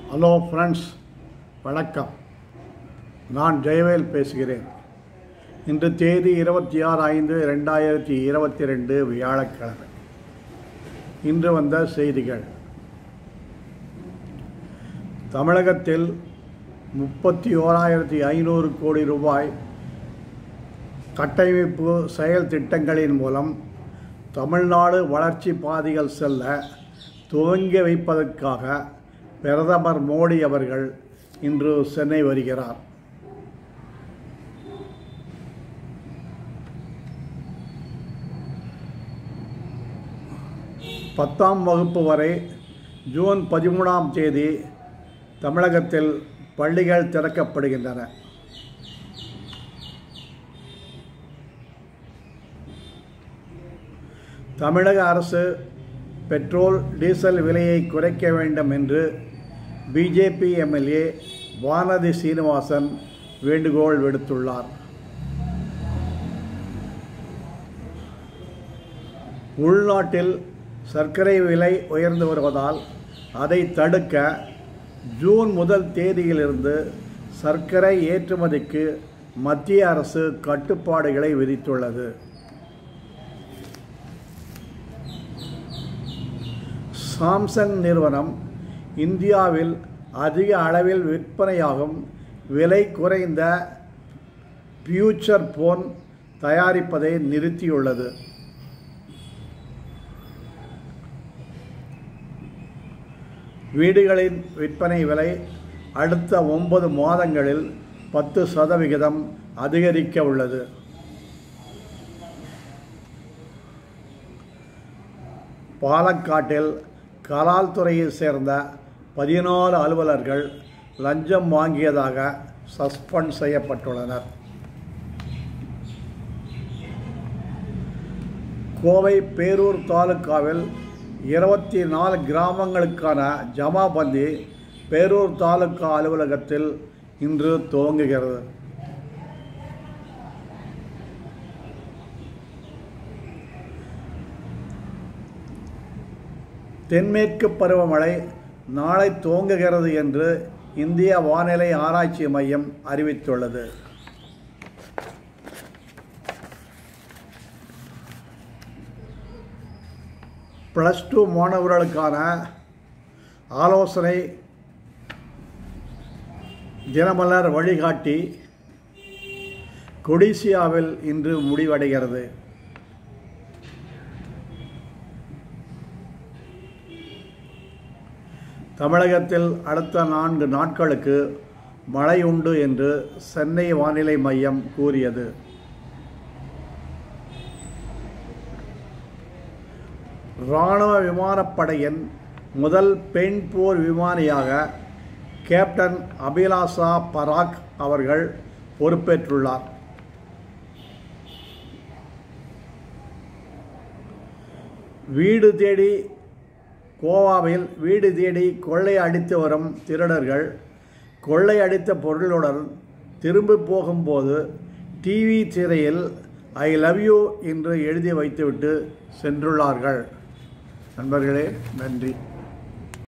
Hello friends, வணக்கம். நான் ஜெயவேல் பேசுகிறேன். இன்று தேதி 26/5/2022 வியாழக்கிழமை. இன்று வந்த செய்திகள். தமிழகத்தில் 31,500 கோடி ரூபாய் கட்டமைப்பு செயல் திட்டங்களின் மூலம் தமிழ்நாடு வளர்ச்சி பாதைகள் செல்ல துவங்கி வைப்பதற்காக பிரதமர் மோடி அவர்கள் இன்று சென்னை வருகிறார். பத்தாம் வகுப்பு வரை ஜூன் 13ஆம் தேதி தமிழகத்தில் பள்ளிகள் திறக்கப்படுகின்றன. தமிழக அரசு பெட்ரோல் டீசல் விலையை குறைக்க வேண்டும் என்று பிஜேபி எம்எல்ஏ வானதி சீனிவாசன் வேண்டுகோள் விடுத்துள்ளார். உள்நாட்டில் சர்க்கரை விலை உயர்ந்து வருவதால் அதை தடுக்க ஜூன் முதல் தேதியிலிருந்து சர்க்கரை ஏற்றுமதிக்கு மத்திய அரசு கட்டுப்பாடுகளை விதித்துள்ளது. சாம்சங் நிறுவனம் இந்தியாவில் அதிக அளவில் விற்பனையாகும் விலை குறைந்த ஃபியூச்சர் போன் தயாரிப்பதை நிறுத்தியுள்ளது. வீடுகளின் விற்பனை விலை அடுத்த 9 மாதங்களில் 10% அதிகரிக்க உள்ளது. பாலக்காட்டில் கலால் துறையை சேர்ந்த 14 அலுவலர்கள் லஞ்சம் வாங்கியதாக சஸ்பெண்ட் செய்யப்பட்டுள்ளனர். கோவை பேரூர் தாலுகாவில் 24 கிராமங்களுக்கான ஜமாபந்தி பேரூர் தாலுகா அலுவலகத்தில் இன்று துவங்குகிறது. தென்மேற்கு பருவமழை நாளை துவங்குகிறது என்று இந்திய வானிலை ஆராய்ச்சி மையம் அறிவித்துள்ளது. +2 மாணவர்களுக்கான ஆலோசனை தினமலர் வழிகாட்டி கொடிசியாவில் இன்று முடிவடைகிறது. தமிழகத்தில் அடுத்த 4 நாட்களுக்கு மழை உண்டு என்று சென்னை வானிலை மையம் கூறியது. இராணுவ விமானப்படையின் முதல் பெண் போர் விமானியாக கேப்டன் அபிலாஷா பராக் அவர்கள் பொறுப்பேற்றுள்ளார். கோவாவில் வீடு தேடி கொள்ளை அடித்து வரும் திருடர்கள் கொள்ளை அடித்த பொருளுடன் திரும்பி போகும்போது டிவி திரையில் ஐ லவ் யூ என்று எழுதி வைத்துவிட்டு சென்றுள்ளார்கள். நண்பர்களே, நன்றி.